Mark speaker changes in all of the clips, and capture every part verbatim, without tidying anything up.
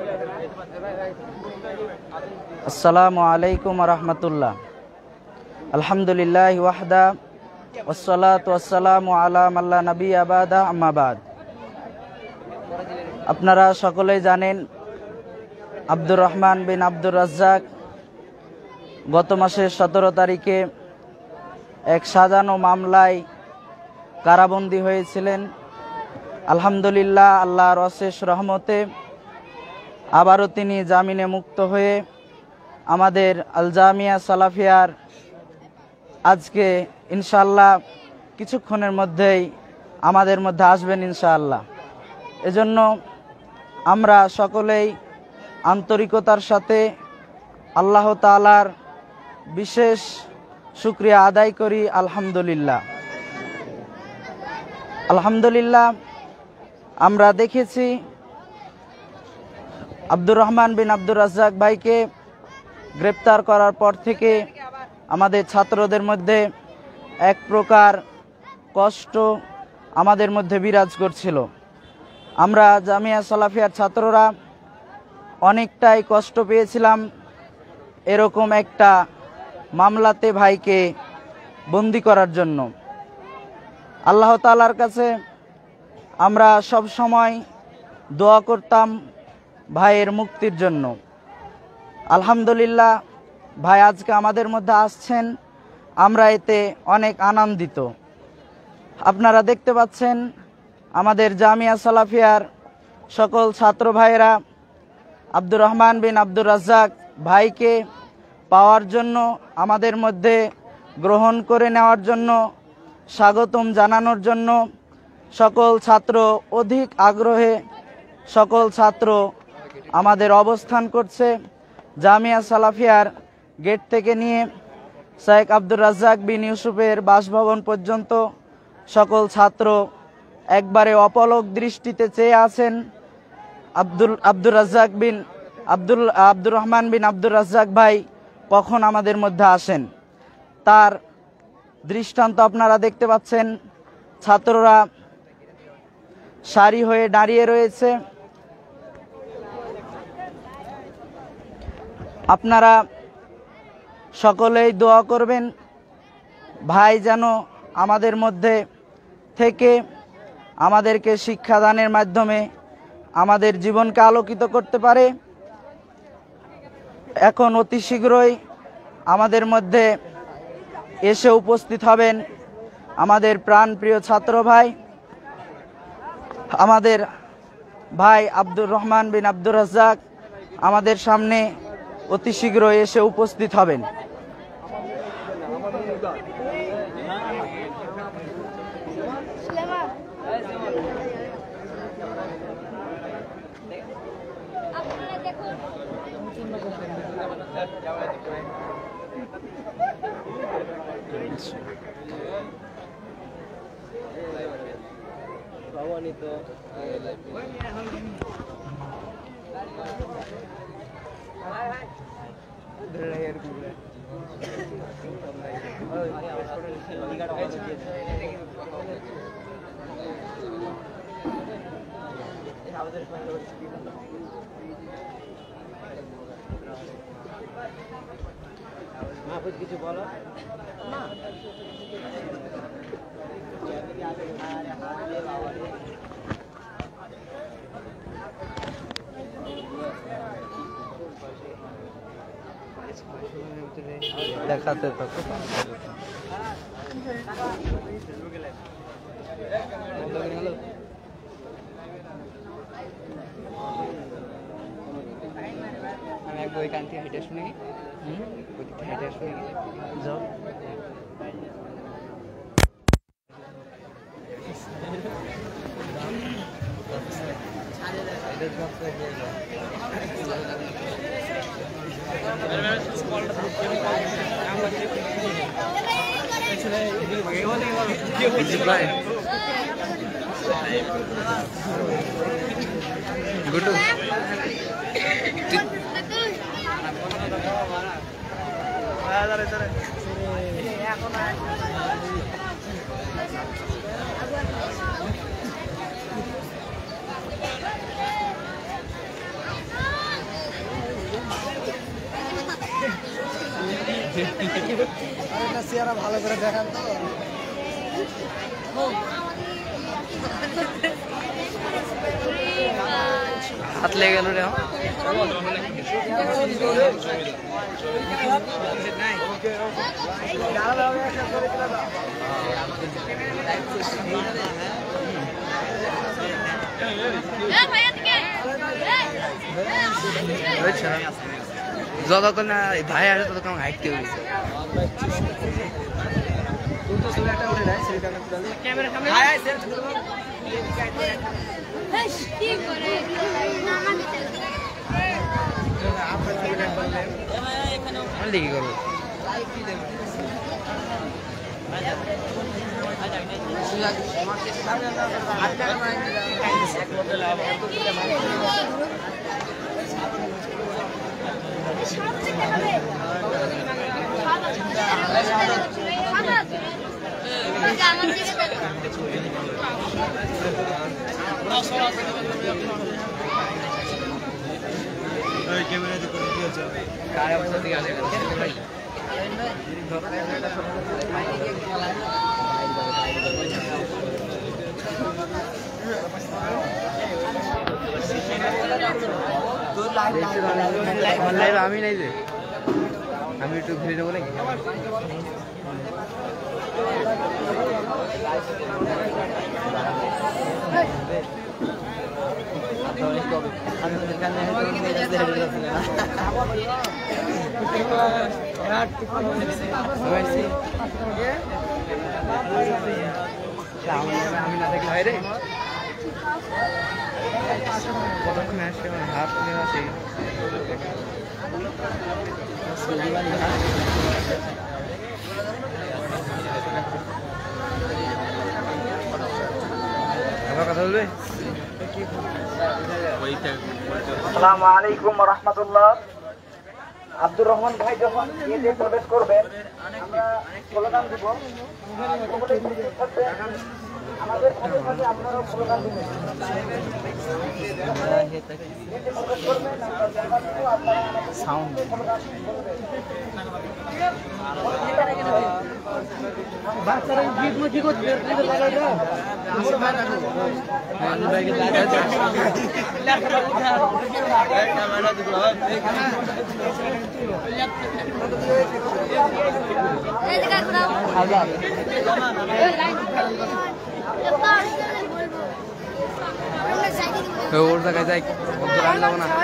Speaker 1: আসসালামু আলাইকুম ওয়া রাহমাতুল্লাহ। আলহামদুলিল্লাহ ওয়াহদা ওয়াসসালাতু ওয়াসসালামু আলা মান লা নাবিয়্যা বা'দা, আম্মা বা'দ। আপনারা সকলেই জানেন আব্দুর রহমান বিন আব্দুর রাজ্জাক গত মাসের সতেরো তারিখে এক সাজানো মামলায় কারাবন্দী হয়েছিলেন। আলহামদুলিল্লাহ, আল্লাহর অশেষ রহমতে আবারও তিনি জামিনে মুক্ত হয়ে আমাদের আল জামিয়া সালাফিয়ার আজকে ইনশাআল্লাহ কিছুক্ষণের মধ্যেই আমাদের মধ্যে আসবেন ইনশাআল্লাহ। এজন্য আমরা সকলেই আন্তরিকতার সাথে আল্লাহ তাআলার বিশেষ শুকরিয়া আদায় করি। আলহামদুলিল্লাহ আলহামদুলিল্লাহ আমরা দেখেছি আব্দুর রহমান বিন আব্দুর রাজ্জাক ভাইকে গ্রেপ্তার করার পর থেকে আমাদের ছাত্রদের মধ্যে এক প্রকার কষ্ট আমাদের মধ্যে বিরাজ করছিল। আমরা জামিয়া সালাফিয়ার ছাত্ররা অনেকটাই কষ্ট পেয়েছিলাম এরকম একটা মামলাতে ভাইকে বন্দী করার জন্য। আল্লাহ তাআলার কাছে আমরা সব সময় দোয়া করতাম ভাইয়ের মুক্তির জন্য। আলহামদুলিল্লাহ, ভাই আজকে আমাদের মধ্যে আসছেন, আমরা এতে অনেক আনন্দিত। আপনারা দেখতে পাচ্ছেন আমাদের জামিয়া সালাফিয়ার সকল ছাত্র ভাইয়েরা আব্দুর রহমান বিন আব্দুর রাজ্জাক ভাইকে পাওয়ার জন্য, আমাদের মধ্যে গ্রহণ করে নেওয়ার জন্য, স্বাগতম জানানোর জন্য সকল ছাত্র অধিক আগ্রহে সকল ছাত্র আমাদের অবস্থান করছে। জামিয়া সালাফিয়ার গেট থেকে নিয়ে শেখ আব্দুর রাজ্জাক বিন ইউসুফের বাসভবন পর্যন্ত সকল ছাত্র একবারে অপলক দৃষ্টিতে চেয়ে আছেন আব্দুল আব্দুর রাজ্জাক বিন আব্দুল আব্দুর রহমান বিন আব্দুর রাজ্জাক ভাই কখন আমাদের মধ্যে আসেন। তার দৃষ্টান্ত আপনারা দেখতে পাচ্ছেন, ছাত্ররা সারি হয়ে দাঁড়িয়ে রয়েছে। আপনারা সকলেই দোয়া করবেন ভাই যেন আমাদের মধ্যে থেকে আমাদেরকে শিক্ষাদানের মাধ্যমে আমাদের জীবনকে আলোকিত করতে পারে। এখন অতি শীঘ্রই আমাদের মধ্যে এসে উপস্থিত হবেন আমাদের প্রাণপ্রিয় ছাত্র ভাই, আমাদের ভাই আব্দুর রহমান বিন আব্দুর রাজ্জাক আমাদের সামনে অতি শীঘ্রই এসে উপস্থিত হবেন। কিছু বলো না। দেখাতে থাকো। আমি একবার ওই কান থেকে হেঁটে শুনে হুম ওই দিকে হেঁটে শুনে যাও। গুডু এখন
Speaker 2: চেহারা ভালো করে দেখান তো।
Speaker 1: হাত লেগে গেল রে। যতক্ষণ না ভাই আসে ততক্ষণ হাইটতে হয়েছে। লিখি করবো
Speaker 2: ক্যামেরাতে করে দিয়েছে
Speaker 1: কার অবস্থা দিকে আসে ভাই আমি নাই যে আমি একটু ঘুরে যাবো নাকি আমি না দেখলে হয় রে কতক্ষণ আসছে হাফ নেওয়া আছে আবার কথা বলবে
Speaker 3: আসসালামু আলাইকুম ওয়া রাহমাতুল্লাহ। আব্দুর রহমান ভাই যখন ঈদে প্রবেশ করবেন আমরা স্লোগান দিব, আমাদের সাথে সাথে আপনারাও স্লোগান দিবেন।
Speaker 1: সাউন্ড
Speaker 2: বাচ্চারা গীত কি করছে
Speaker 1: ওর জায়গায় যাই যাবো না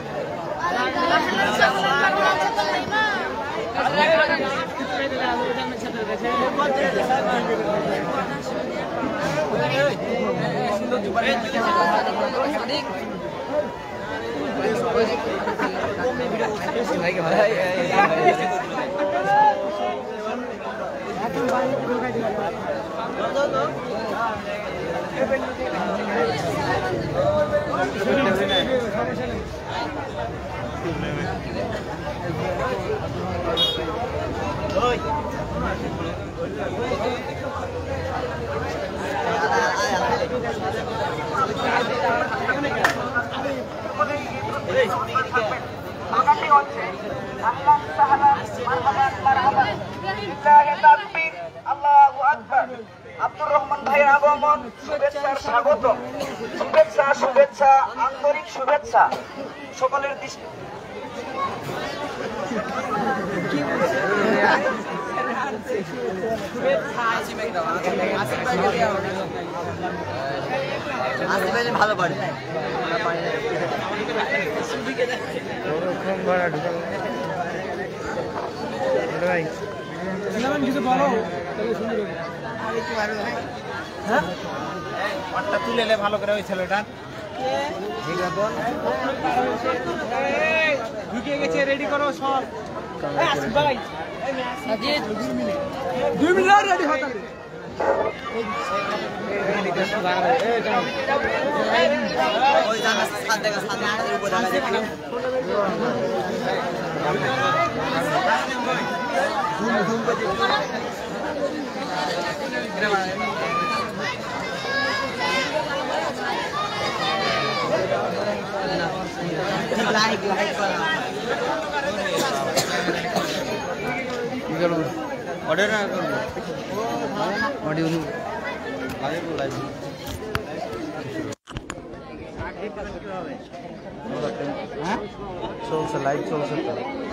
Speaker 3: আব্দুর রহমান ভাইয়ের আগমন, শুভেচ্ছার স্বাগত, শুভেচ্ছা শুভেচ্ছা আন্তরিক শুভেচ্ছা সকলের দৃষ্টি
Speaker 1: ভালো পারে
Speaker 2: কিছু বলো তুলে এলে ভালো করে ওই ছেলেটা ঢুকিয়ে গেছে, রেডি করো সব দুই মিনিট রেডি হতে
Speaker 3: লাইক লাইক করা
Speaker 1: চলছে লাইভ চলছে তো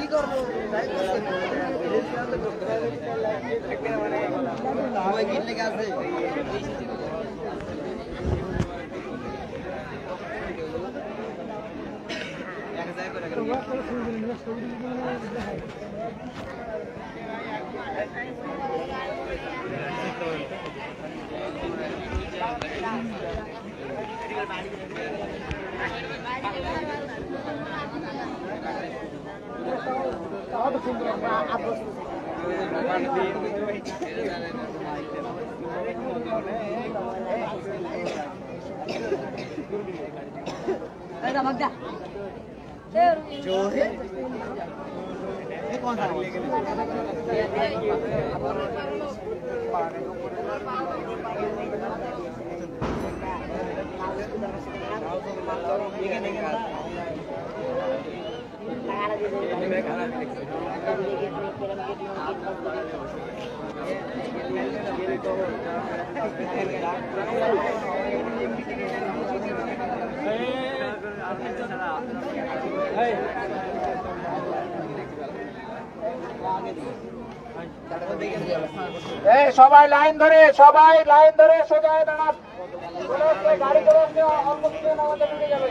Speaker 3: এই সবাই লাইন ধরে সবাই লাইন ধরে সোজা হয়ে দাঁড়ান গাড়ি চালাতে অনুমতি দেন আমাদের দিকে যাবে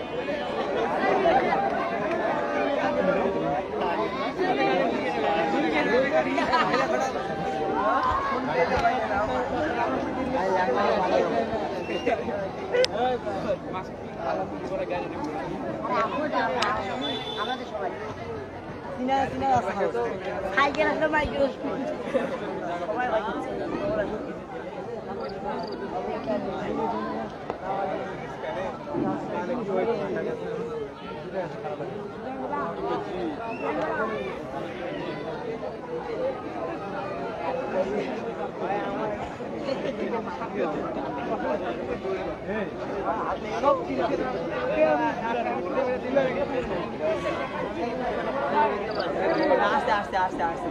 Speaker 4: আমাদের সবাই সিনা সিনা সাইকেল আসলে মাইকেল সবাই আস্তে আস্তে আস্তে আস্তে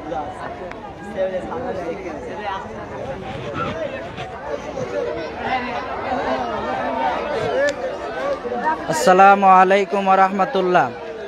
Speaker 1: আসসালামু আলাইকুম ওয়া রাহমাতুল্লাহ।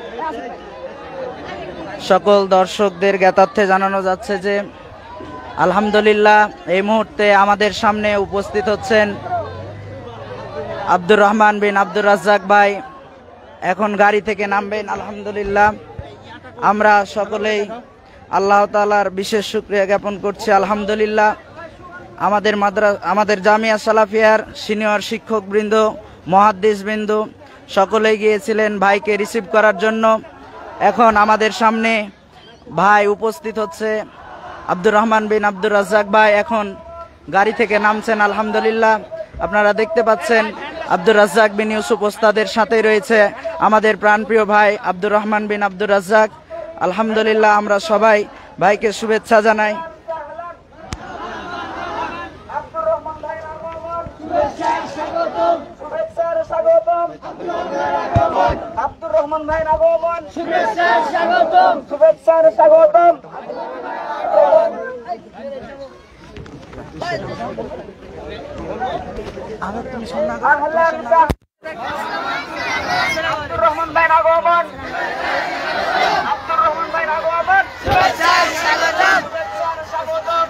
Speaker 1: সকল দর্শকদের জ্ঞাতার্থে জানানো যাচ্ছে যে আলহামদুলিল্লাহ এই মুহূর্তে আমাদের সামনে উপস্থিত হচ্ছেন আব্দুর রহমান বিন আব্দুর রাজ্জাক ভাই। এখন গাড়ি থেকে নামবেন। আলহামদুলিল্লাহ আমরা সকলেই আল্লাহ তাআলার বিশেষ শুকরিয়া জ্ঞাপন করছি। আলহামদুলিল্লাহ আমাদের মাদ্রাসা আমাদের জামিয়া সালাফিয়ার সিনিয়র শিক্ষকবৃন্দ মুহাদ্দিস বৃন্দ সকলেই গিয়েছিলেন ভাইকে রিসিভ করার জন্য। এখন আমাদের সামনে ভাই উপস্থিত হচ্ছে আব্দুর রহমান বিন আব্দুর রাজ্জাক ভাই এখন গাড়ি থেকে নামছেন। আলহামদুলিল্লাহ আপনারা দেখতে পাচ্ছেন আব্দুর রাজ্জাক বিন ইউসুফ ওস্তাদের সাথেই রয়েছে আমাদের প্রাণপ্রিয় ভাই আব্দুর রহমান বিন আব্দুর রাজ্জাক। আলহামদুলিল্লাহ আমরা সবাই ভাইকে শুভেচ্ছা জানাই।
Speaker 3: আব্দুর রহমান ভাই শুভেচ্ছা স্বাগতম শুভেচ্ছা স্বাগতম আব্দুর রহমান ভাই আগমন শুভেচ্ছা স্বাগতম শুভেচ্ছা স্বাগতম
Speaker 1: আমার তুমি শোনা
Speaker 3: আব্দুর রহমান ভাই আগমন আব্দুর রহমান ভাই আগমন শুভেচ্ছা স্বাগতম শুভেচ্ছা স্বাগতম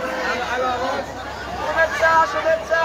Speaker 3: শুভেচ্ছা শুভেচ্ছা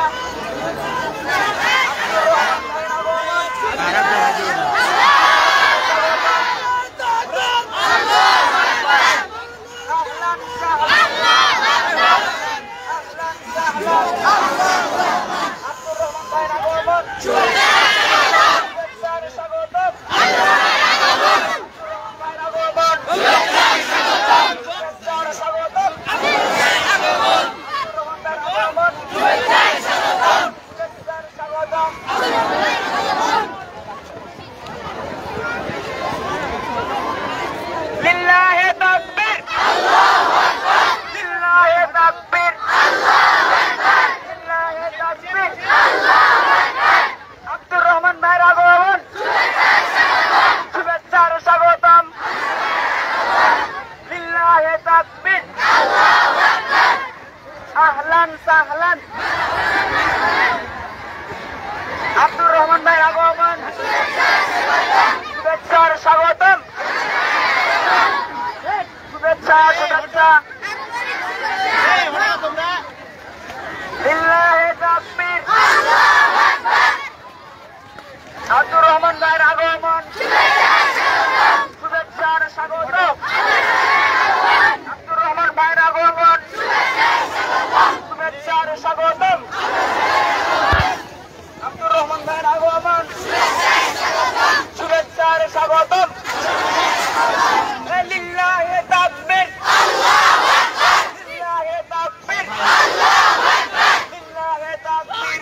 Speaker 3: লিল্লাহি তাকবীর লিল্লাহি তাকবীর লিল্লাহি তাকবীর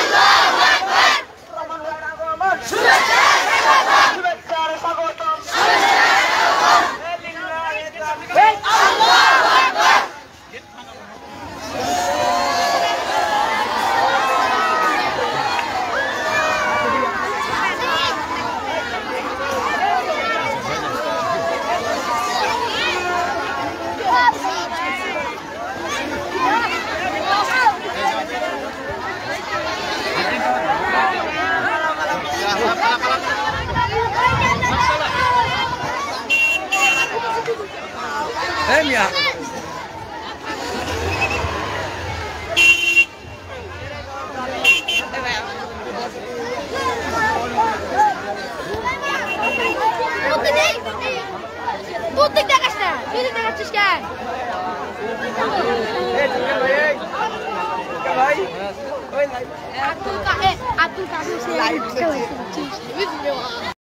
Speaker 3: রহমানুর আগমন শুভেচ্ছার স্বাগতম লিল্লাহি তাকবীর
Speaker 2: এই মিয়া
Speaker 5: তুই দিক দেখাস না তুই দিক দেখাচ্ছিস কেন আব্দুল কাহে আব্দুল কাহে